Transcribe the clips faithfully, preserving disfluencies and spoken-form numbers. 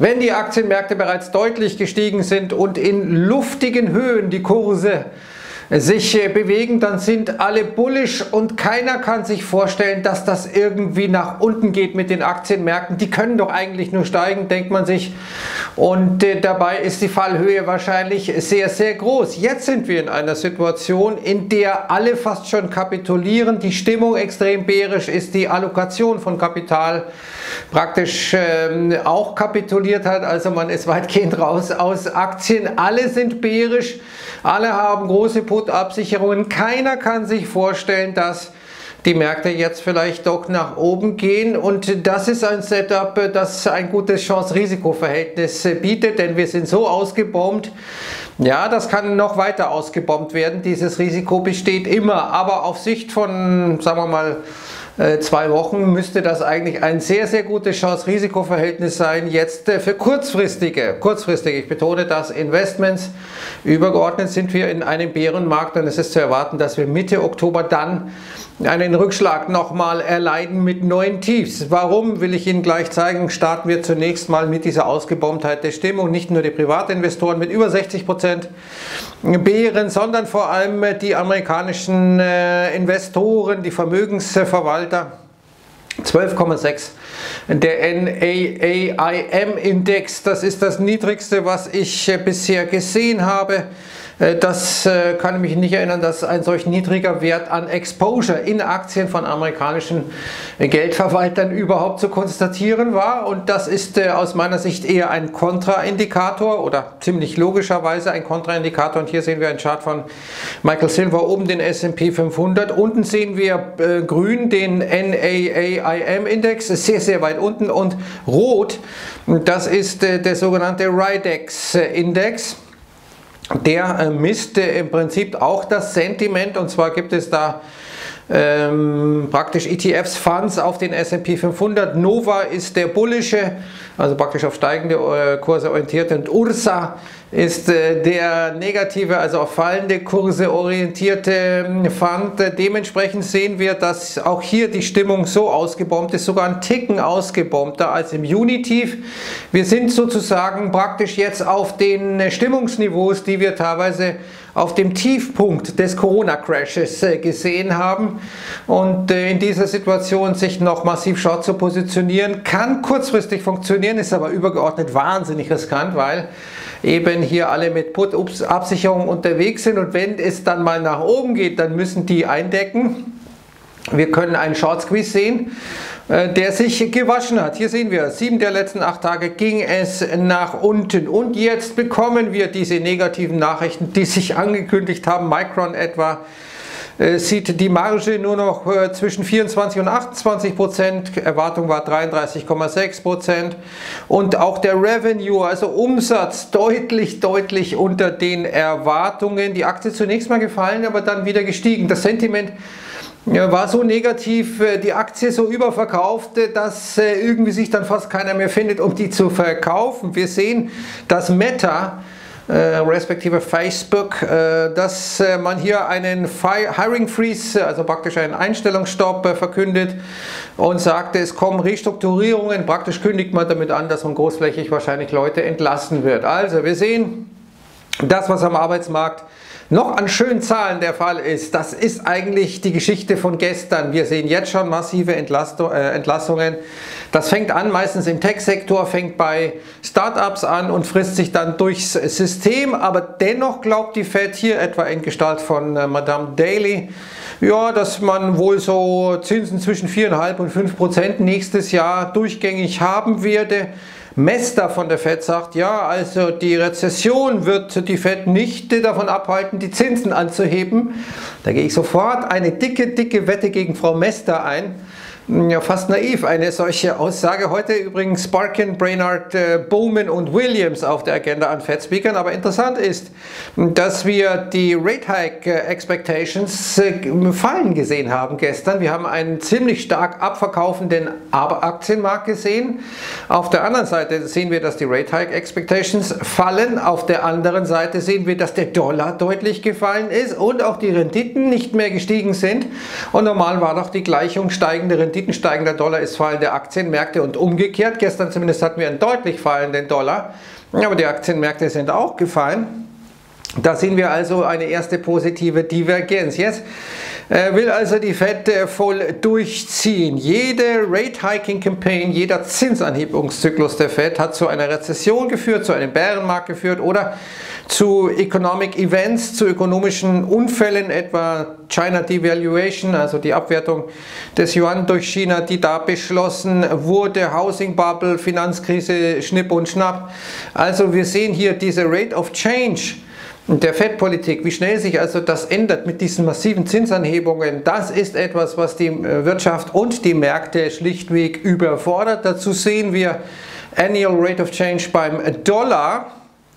Wenn die Aktienmärkte bereits deutlich gestiegen sind und in luftigen Höhen die Kurse sich bewegen, dann sind alle bullish und keiner kann sich vorstellen, dass das irgendwie nach unten geht mit den Aktienmärkten. Die können doch eigentlich nur steigen, denkt man sich. Und äh, dabei ist die Fallhöhe wahrscheinlich sehr, sehr groß. Jetzt sind wir in einer Situation, in der alle fast schon kapitulieren. Die Stimmung extrem bärisch ist, die Allokation von Kapital praktisch äh, auch kapituliert hat. Also man ist weitgehend raus aus Aktien. Alle sind bärisch, alle haben große Put-Absicherungen. Keiner kann sich vorstellen, dass die Märkte jetzt vielleicht doch nach oben gehen, und das ist ein Setup, das ein gutes Chance-Risiko-Verhältnis bietet, denn wir sind so ausgebombt. Ja, das kann noch weiter ausgebombt werden, dieses Risiko besteht immer, aber auf Sicht von, sagen wir mal, zwei Wochen müsste das eigentlich ein sehr, sehr gutes Chance-Risiko-Verhältnis sein, jetzt für kurzfristige, kurzfristige, ich betone das, Investments. Übergeordnet sind wir in einem Bärenmarkt und es ist zu erwarten, dass wir Mitte Oktober dann einen Rückschlag nochmal erleiden mit neuen Tiefs. Warum, will ich Ihnen gleich zeigen. Starten wir zunächst mal mit dieser Ausgebombtheit der Stimmung. Nicht nur die Privatinvestoren mit über sechzig Prozent Bären, sondern vor allem die amerikanischen äh, Investoren, die Vermögensverwalter. zwölf Komma sechs der N A A I M-Index, das ist das niedrigste, was ich äh, bisher gesehen habe. Das äh, kann ich mich nicht erinnern, dass ein solch niedriger Wert an Exposure in Aktien von amerikanischen Geldverwaltern überhaupt zu konstatieren war. Und das ist äh, aus meiner Sicht eher ein Kontraindikator oder ziemlich logischerweise ein Kontraindikator. Und hier sehen wir einen Chart von Michael Silver, oben den S und P fünfhundert. Unten sehen wir äh, grün den N A A I M-Index, sehr, sehr weit unten. Und rot, das ist äh, der sogenannte Ridex-Index. Der äh, misst äh, im Prinzip auch das Sentiment, und zwar gibt es da ähm, praktisch E T Fs, Funds auf den S und P fünfhundert. Nova ist der bullische, also praktisch auf steigende äh, Kurse orientierte, und Ursa ist äh, der negative, also auf fallende Kurse orientierte äh, Fund. Äh, dementsprechend sehen wir, dass auch hier die Stimmung so ausgebombt ist, sogar ein Ticken ausgebombter als im Juni-Tief. Wir sind sozusagen praktisch jetzt auf den äh, Stimmungsniveaus, die wir teilweise auf dem Tiefpunkt des Corona-Crashes äh, gesehen haben. Und äh, in dieser Situation sich noch massiv short zu positionieren, kann kurzfristig funktionieren, ist aber übergeordnet wahnsinnig riskant, weil eben hier alle mit Put-Absicherung unterwegs sind, und wenn es dann mal nach oben geht, dann müssen die eindecken. Wir können einen Short Squeeze sehen, der sich gewaschen hat. Hier sehen wir, sieben der letzten acht Tage ging es nach unten, und jetzt bekommen wir diese negativen Nachrichten, die sich angekündigt haben. Micron etwa sieht die Marge nur noch äh, zwischen vierundzwanzig und achtundzwanzig Prozent, Erwartung war dreiunddreißig Komma sechs Prozent, und auch der Revenue, also Umsatz, deutlich, deutlich unter den Erwartungen. Die Aktie zunächst mal gefallen, aber dann wieder gestiegen. Das Sentiment äh, war so negativ, äh, die Aktie so überverkauft, äh, dass äh, irgendwie sich dann fast keiner mehr findet, um die zu verkaufen. Wir sehen, dass Meta, Äh, respektive Facebook, äh, dass äh, man hier einen Hiring Freeze, also praktisch einen Einstellungsstopp äh, verkündet und sagte, es kommen Restrukturierungen. Praktisch kündigt man damit an, dass man großflächig wahrscheinlich Leute entlassen wird. Also wir sehen, das, was am Arbeitsmarkt noch an schönen Zahlen der Fall ist, das ist eigentlich die Geschichte von gestern. Wir sehen jetzt schon massive Entlastung, äh, Entlassungen. Das fängt an, meistens im Tech-Sektor, fängt bei Startups an und frisst sich dann durchs System. Aber dennoch glaubt die Fed hier etwa in Gestalt von äh, Madame Daly, ja, dass man wohl so Zinsen zwischen vier Komma fünf und fünf Prozent nächstes Jahr durchgängig haben werde. Mester von der Fed sagt, ja, also die Rezession wird die Fed nicht davon abhalten, die Zinsen anzuheben. Da gehe ich sofort eine dicke, dicke Wette gegen Frau Mester ein. Ja, fast naiv, eine solche Aussage. Heute übrigens Barkin, Brainard, äh, Bowman und Williams auf der Agenda an Fed-Speakern. Aber interessant ist, dass wir die Rate Hike Expectations äh, fallen gesehen haben gestern. Wir haben einen ziemlich stark abverkaufenden Aktienmarkt gesehen. Auf der anderen Seite sehen wir, dass die Rate Hike Expectations fallen. Auf der anderen Seite sehen wir, dass der Dollar deutlich gefallen ist und auch die Renditen nicht mehr gestiegen sind. Und normal war doch die Gleichung steigende Renditen Renditen steigen, der Dollar ist fallende Aktienmärkte und umgekehrt. Gestern zumindest hatten wir einen deutlich fallenden Dollar, aber die Aktienmärkte sind auch gefallen. Da sehen wir also eine erste positive Divergenz. Jetzt äh, will also die Fed äh, voll durchziehen. Jede Rate-Hiking-Campaign, jeder Zinsanhebungszyklus der Fed hat zu einer Rezession geführt, zu einem Bärenmarkt geführt oder zu Economic Events, zu ökonomischen Unfällen, etwa China Devaluation, also die Abwertung des Yuan durch China, die da beschlossen wurde, Housing Bubble, Finanzkrise, Schnipp und Schnapp. Also wir sehen hier diese Rate of Change der Fed-Politik, wie schnell sich also das ändert mit diesen massiven Zinsanhebungen, das ist etwas, was die Wirtschaft und die Märkte schlichtweg überfordert. Dazu sehen wir Annual Rate of Change beim Dollar.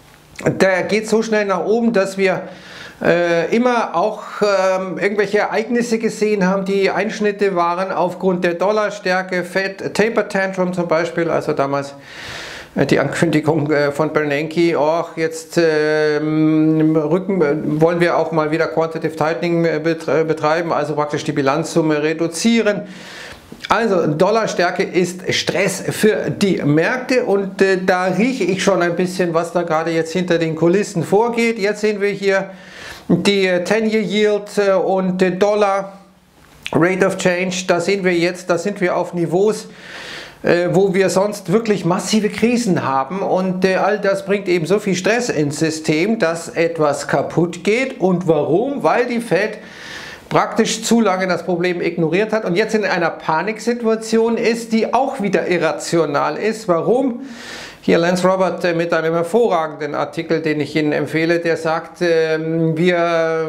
Der geht so schnell nach oben, dass wir äh, immer auch ähm, irgendwelche Ereignisse gesehen haben, die Einschnitte waren aufgrund der Dollarstärke, Fed Taper Tantrum zum Beispiel, also damals die Ankündigung von Bernanke, oh, jetzt äh, Rücken, wollen wir auch mal wieder Quantitative Tightening betreiben, also praktisch die Bilanzsumme reduzieren. Also Dollarstärke ist Stress für die Märkte und äh, da rieche ich schon ein bisschen, was da gerade jetzt hinter den Kulissen vorgeht. Jetzt sehen wir hier die ten-Year Yield und Dollar Rate of Change. Da sehen wir jetzt, da sind wir auf Niveaus, wo wir sonst wirklich massive Krisen haben und äh, all das bringt eben so viel Stress ins System, dass etwas kaputt geht. Und warum? Weil die Fed praktisch zu lange das Problem ignoriert hat und jetzt in einer Paniksituation ist, die auch wieder irrational ist. Warum? Hier Lance Robert mit einem hervorragenden Artikel, den ich Ihnen empfehle, der sagt, wir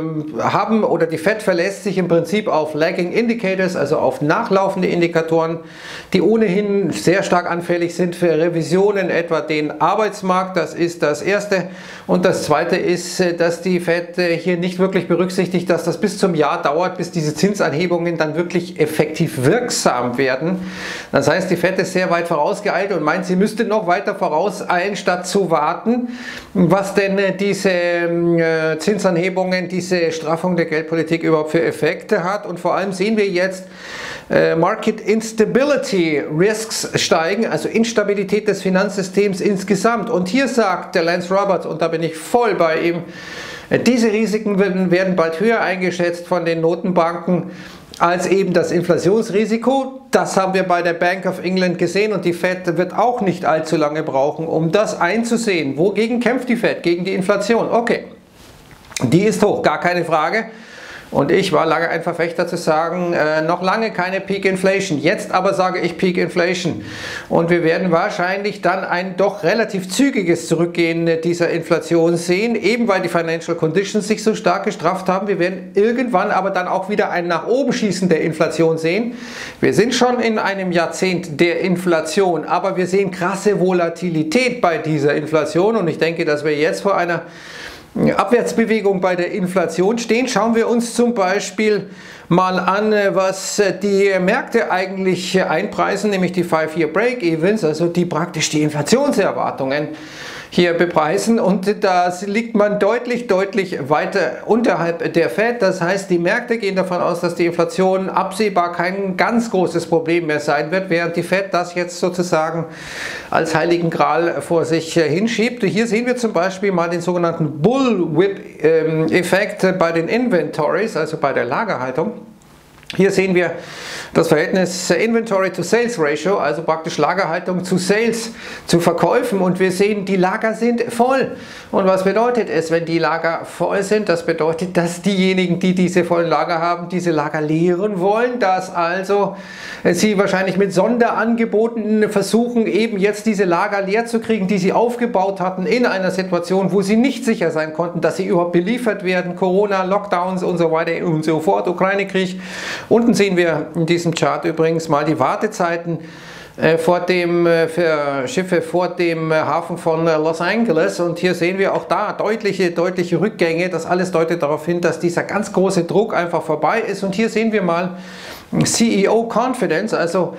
haben oder die Fed verlässt sich im Prinzip auf Lagging Indicators, also auf nachlaufende Indikatoren, die ohnehin sehr stark anfällig sind für Revisionen, etwa den Arbeitsmarkt, das ist das Erste. Und das Zweite ist, dass die Fed hier nicht wirklich berücksichtigt, dass das bis zum Jahr dauert, bis diese Zinsanhebungen dann wirklich effektiv wirksam werden. Das heißt, die Fed ist sehr weit vorausgeeilt und meint, sie müsste noch weiter vorauseilen, vorauseilen, statt zu warten, was denn diese äh, Zinsanhebungen, diese Straffung der Geldpolitik überhaupt für Effekte hat. Und vor allem sehen wir jetzt äh, Market Instability Risks steigen, also Instabilität des Finanzsystems insgesamt. Und hier sagt der Lance Roberts, und da bin ich voll bei ihm, äh, diese Risiken werden, werden bald höher eingeschätzt von den Notenbanken als eben das Inflationsrisiko. Das haben wir bei der Bank of England gesehen und die Fed wird auch nicht allzu lange brauchen, um das einzusehen. Wogegen kämpft die Fed? Gegen die Inflation. Okay, die ist hoch, gar keine Frage. Und ich war lange ein Verfechter zu sagen, äh, noch lange keine Peak Inflation. Jetzt aber sage ich Peak Inflation. Und wir werden wahrscheinlich dann ein doch relativ zügiges Zurückgehen dieser Inflation sehen, eben weil die Financial Conditions sich so stark gestrafft haben. Wir werden irgendwann aber dann auch wieder ein nach oben schießen der Inflation sehen. Wir sind schon in einem Jahrzehnt der Inflation, aber wir sehen krasse Volatilität bei dieser Inflation. Und ich denke, dass wir jetzt vor einer Abwärtsbewegung bei der Inflation stehen. Schauen wir uns zum Beispiel mal an, was die Märkte eigentlich einpreisen, nämlich die Five-Year Break-Evens, also die praktisch die Inflationserwartungen hier bepreisen, und da liegt man deutlich, deutlich weiter unterhalb der Fed. Das heißt, die Märkte gehen davon aus, dass die Inflation absehbar kein ganz großes Problem mehr sein wird, während die Fed das jetzt sozusagen als heiligen Gral vor sich hinschiebt. Hier sehen wir zum Beispiel mal den sogenannten Bullwhip-Effekt bei den Inventories, also bei der Lagerhaltung. Hier sehen wir das Verhältnis Inventory to Sales Ratio, also praktisch Lagerhaltung zu Sales, zu Verkäufen, und wir sehen, die Lager sind voll. Und was bedeutet es, wenn die Lager voll sind? Das bedeutet, dass diejenigen, die diese vollen Lager haben, diese Lager leeren wollen, dass also sie wahrscheinlich mit Sonderangeboten versuchen, eben jetzt diese Lager leer zu kriegen, die sie aufgebaut hatten in einer Situation, wo sie nicht sicher sein konnten, dass sie überhaupt beliefert werden. Corona, Lockdowns und so weiter und so fort, Ukraine-Krieg. Unten sehen wir in diesem Chart übrigens mal die Wartezeiten äh, vor dem, äh, für Schiffe vor dem äh, Hafen von äh, Los Angeles, und hier sehen wir auch da deutliche, deutliche Rückgänge. Das alles deutet darauf hin, dass dieser ganz große Druck einfach vorbei ist. Und hier sehen wir mal C E O Confidence, also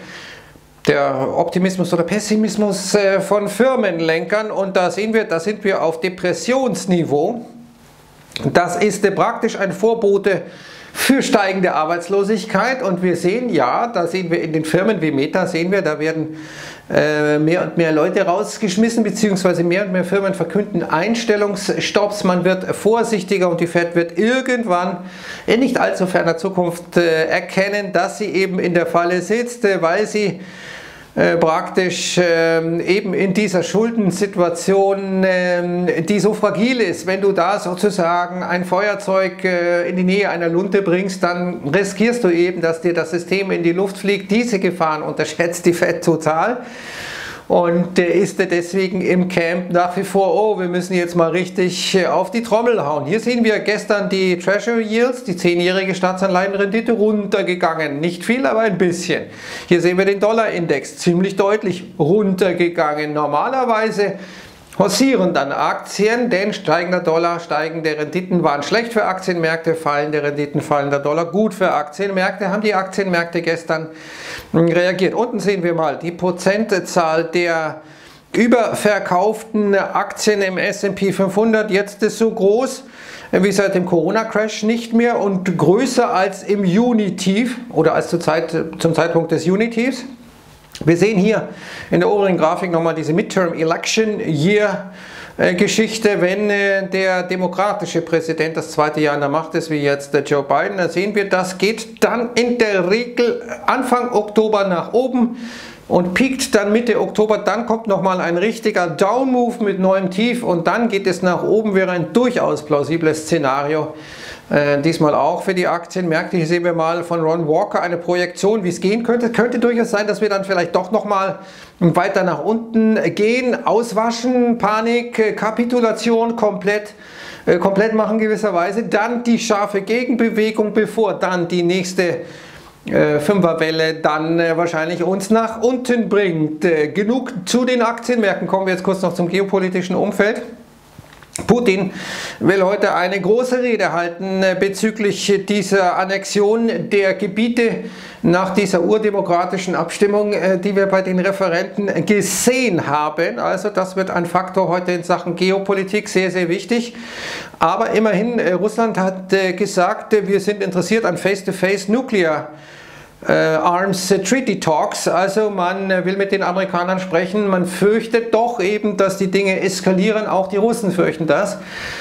der Optimismus oder Pessimismus äh, von Firmenlenkern, und da sehen wir, da sind wir auf Depressionsniveau. Das ist äh, praktisch ein Vorbote für steigende Arbeitslosigkeit. Und wir sehen, ja, da sehen wir in den Firmen wie Meta, sehen wir, da werden äh, mehr und mehr Leute rausgeschmissen, beziehungsweise mehr und mehr Firmen verkünden Einstellungsstopps. Man wird vorsichtiger und die Fed wird irgendwann in nicht allzu ferner Zukunft äh, erkennen, dass sie eben in der Falle sitzt, äh, weil sie Äh, praktisch äh, eben in dieser Schuldensituation, äh, die so fragil ist, wenn du da sozusagen ein Feuerzeug äh, in die Nähe einer Lunte bringst, dann riskierst du eben, dass dir das System in die Luft fliegt. Diese Gefahren unterschätzt die Fed total und äh, ist deswegen im Camp nach wie vor, oh, wir müssen jetzt mal richtig äh, auf die Trommel hauen. Hier sehen wir gestern die Treasury Yields, die zehnjährige Staatsanleihenrendite, runtergegangen. Nicht viel, aber ein bisschen. Hier sehen wir den Dollarindex, ziemlich deutlich runtergegangen. Normalerweise hausieren dann Aktien, denn steigender Dollar, steigende Renditen waren schlecht für Aktienmärkte, fallende Renditen, fallender Dollar gut für Aktienmärkte. Haben die Aktienmärkte gestern reagiert. Unten sehen wir mal die Prozentzahl der überverkauften Aktien im S und P fünfhundert. Jetzt ist so groß wie seit dem Corona-Crash nicht mehr und größer als im Juni-Tief oder als zur Zeit, zum Zeitpunkt des Juni-Tiefs. Wir sehen hier in der oberen Grafik nochmal diese Midterm Election Year Geschichte. Wenn der demokratische Präsident das zweite Jahr in der Macht ist, wie jetzt Joe Biden, dann sehen wir, das geht dann in der Regel Anfang Oktober nach oben und piekt dann Mitte Oktober. Dann kommt nochmal ein richtiger Down-Move mit neuem Tief und dann geht es nach oben, wäre ein durchaus plausibles Szenario. Äh, diesmal auch für die Aktienmärkte. Hier sehen wir mal von Ron Walker eine Projektion, wie es gehen könnte. Könnte durchaus sein, dass wir dann vielleicht doch nochmal weiter nach unten gehen, auswaschen, Panik, Kapitulation komplett, äh, komplett machen gewisserweise. Dann die scharfe Gegenbewegung, bevor dann die nächste äh, Fünferwelle dann äh, wahrscheinlich uns nach unten bringt. Äh, genug zu den Aktienmärkten. Kommen wir jetzt kurz noch zum geopolitischen Umfeld. Putin will heute eine große Rede halten bezüglich dieser Annexion der Gebiete nach dieser urdemokratischen Abstimmung, die wir bei den Referenten gesehen haben. Also das wird ein Faktor heute in Sachen Geopolitik, sehr, sehr wichtig. Aber immerhin, Russland hat gesagt, wir sind interessiert an Face-to-Face Nuclear Uh, Arms Treaty Talks, also man will mit den Amerikanern sprechen, man fürchtet doch eben, dass die Dinge eskalieren, auch die Russen fürchten das.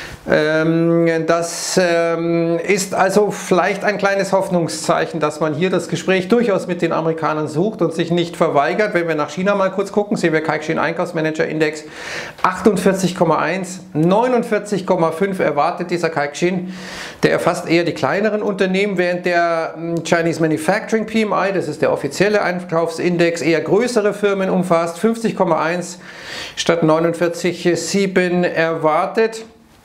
Ähm, das ähm, ist also vielleicht ein kleines Hoffnungszeichen, dass man hier das Gespräch durchaus mit den Amerikanern sucht und sich nicht verweigert. Wenn wir nach China mal kurz gucken, sehen wir Caixin Einkaufsmanager Index achtundvierzig Komma eins, neunundvierzig Komma fünf erwartet dieser Caixin. Der erfasst eher die kleineren Unternehmen, während der Chinese Manufacturing P M I, das ist der offizielle Einkaufsindex, eher größere Firmen umfasst, fünfzig Komma eins statt neunundvierzig Komma sieben erwartet.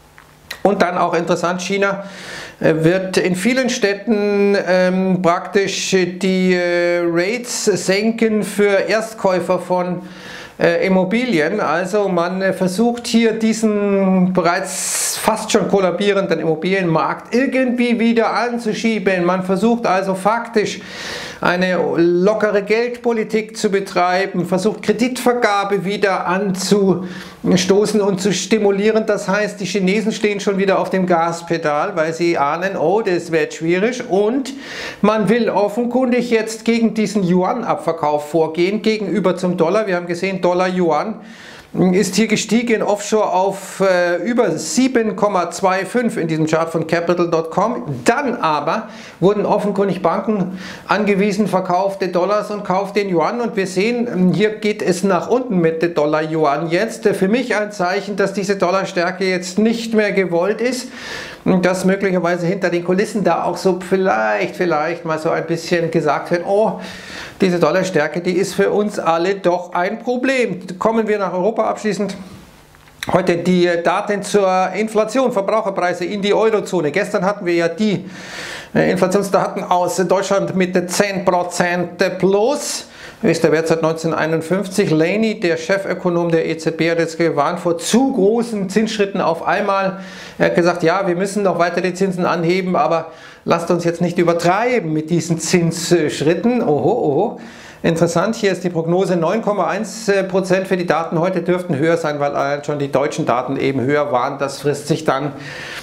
Und dann auch interessant, China wird in vielen Städten ähm, praktisch die äh, Rates senken für Erstkäufer von äh, Immobilien. Also man äh, versucht hier diesen bereits fast schon kollabierenden Immobilienmarkt irgendwie wieder anzuschieben. Man versucht also faktisch eine lockere Geldpolitik zu betreiben, versucht Kreditvergabe wieder anzustoßen und zu stimulieren. Das heißt, die Chinesen stehen schon wieder auf dem Gaspedal, weil sie ahnen, oh, das wird schwierig, und man will offenkundig jetzt gegen diesen Yuan-Abverkauf vorgehen, gegenüber zum Dollar. Wir haben gesehen, Dollar-Yuan ist hier gestiegen offshore auf äh, über sieben Komma fünfundzwanzig in diesem Chart von Capital Punkt com. Dann aber wurden offenkundig Banken angewiesen, verkaufte Dollars und kauft den Yuan, und wir sehen, hier geht es nach unten mit der Dollar-Yuan jetzt. Für mich ein Zeichen, dass diese Dollarstärke jetzt nicht mehr gewollt ist, dass möglicherweise hinter den Kulissen da auch so vielleicht, vielleicht mal so ein bisschen gesagt wird, oh, diese Dollarstärke, die ist für uns alle doch ein Problem. Kommen wir nach Europa abschließend. Heute die Daten zur Inflation, Verbraucherpreise in die Eurozone. Gestern hatten wir ja die Inflationsdaten aus Deutschland mit zehn Prozent plus. Ist der Wert seit neunzehnhunderteinundfünfzig. Laney, der Chefökonom der E Z B, hat jetzt gewarnt vor zu großen Zinsschritten auf einmal. Er hat gesagt, ja, wir müssen noch weiter die Zinsen anheben, aber lasst uns jetzt nicht übertreiben mit diesen Zinsschritten. Oho, oho. Interessant, hier ist die Prognose neun Komma eins Prozent für die Daten. Heute dürften höher sein, weil schon die deutschen Daten eben höher waren. Das frisst sich dann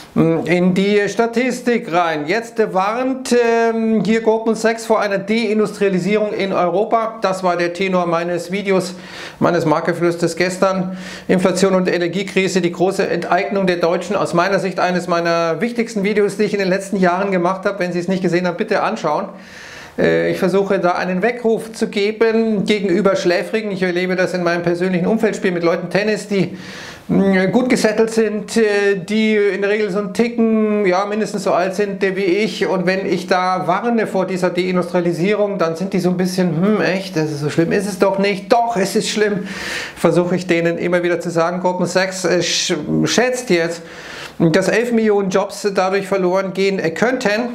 in die Statistik rein. Jetzt warnt ähm, hier Goldman Sachs vor einer Deindustrialisierung in Europa. Das war der Tenor meines Videos, meines Marktgeflüsters gestern. Inflation und Energiekrise, die große Enteignung der Deutschen. Aus meiner Sicht eines meiner wichtigsten Videos, die ich in den letzten Jahren gemacht habe. Wenn Sie es nicht gesehen haben, bitte anschauen. Ich versuche da einen Weckruf zu geben gegenüber Schläfrigen. Ich erlebe das in meinem persönlichen Umfeld, spiele mit Leuten Tennis, die gut gesettelt sind, die in der Regel so einen Ticken, ja, mindestens so alt sind wie ich. Und wenn ich da warne vor dieser Deindustrialisierung, dann sind die so ein bisschen, hm, echt, das ist so schlimm, ist es doch nicht. Doch, es ist schlimm. Versuche ich denen immer wieder zu sagen. Goldman Sachs schätzt jetzt, dass elf Millionen Jobs dadurch verloren gehen könnten.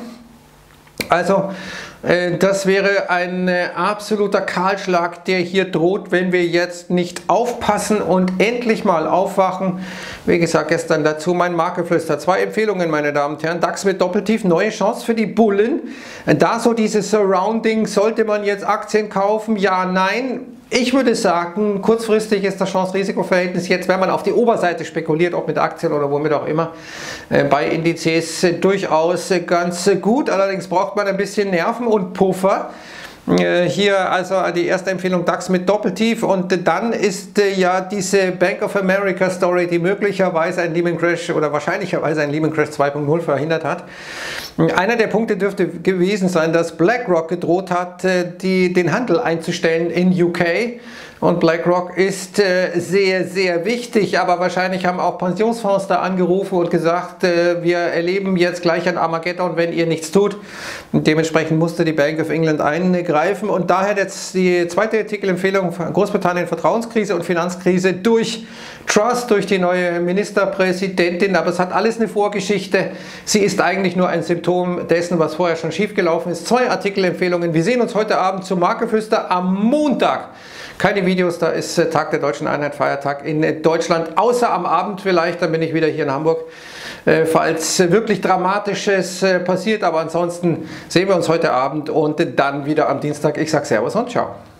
Also das wäre ein absoluter Kahlschlag, der hier droht, wenn wir jetzt nicht aufpassen und endlich mal aufwachen. Wie gesagt, gestern dazu mein Marktgeflüster. Zwei Empfehlungen, meine Damen und Herren. DAX mit Doppeltief, neue Chance für die Bullen. Da so dieses Surrounding, sollte man jetzt Aktien kaufen? Ja, nein. Ich würde sagen, kurzfristig ist das Chance-Risiko-Verhältnis jetzt, wenn man auf die Oberseite spekuliert, ob mit Aktien oder womit auch immer, bei Indizes durchaus ganz gut. Allerdings braucht man ein bisschen Nerven und Puffer. Hier also die erste Empfehlung DAX mit Doppeltief, und dann ist ja diese Bank of America Story, die möglicherweise ein Lehman Crash oder wahrscheinlicherweise ein Lehman Crash zwei Punkt null verhindert hat. Einer der Punkte dürfte gewesen sein, dass BlackRock gedroht hat, die, den Handel einzustellen in U K. Und BlackRock ist äh, sehr, sehr wichtig, aber wahrscheinlich haben auch Pensionsfonds da angerufen und gesagt, äh, wir erleben jetzt gleich ein Armageddon, wenn ihr nichts tut. Und dementsprechend musste die Bank of England eingreifen. Und daher jetzt die zweite Artikelempfehlung: Großbritannien Vertrauenskrise und Finanzkrise durch Truss, durch die neue Ministerpräsidentin. Aber es hat alles eine Vorgeschichte. Sie ist eigentlich nur ein Symptom dessen, was vorher schon schiefgelaufen ist. Zwei Artikelempfehlungen. Wir sehen uns heute Abend zum Marktgeflüster am Montag. Keine Videos, da ist Tag der Deutschen Einheit, Feiertag in Deutschland, außer am Abend vielleicht, dann bin ich wieder hier in Hamburg, falls wirklich Dramatisches passiert, aber ansonsten sehen wir uns heute Abend und dann wieder am Dienstag. Ich sage Servus und Ciao.